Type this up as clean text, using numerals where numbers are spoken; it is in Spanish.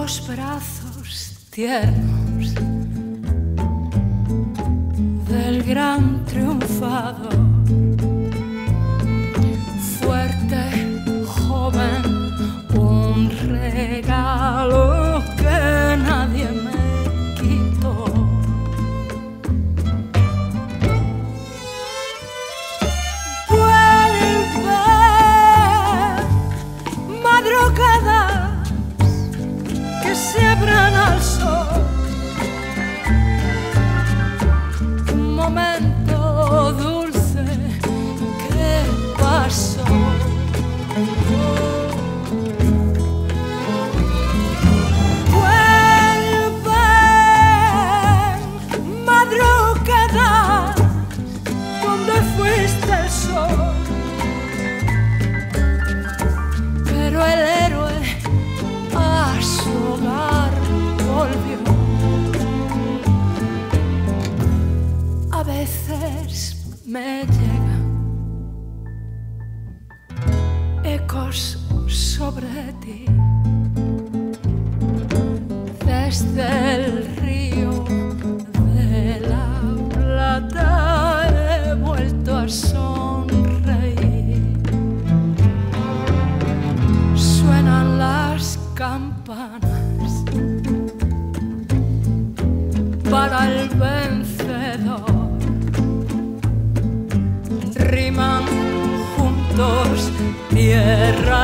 los brazos tiernos del gran triunfador, fuerte, joven, un regalo que nadie me quitó. Vuelve, madrugadas que se abran al sol, un momento dulce que pasó. Pero el héroe a su hogar volvió. A veces me llegan ecos sobre ti desde el río de la Plata. He vuelto a sonreír. Suenan las campanas para el vencedor. Riman juntos tierra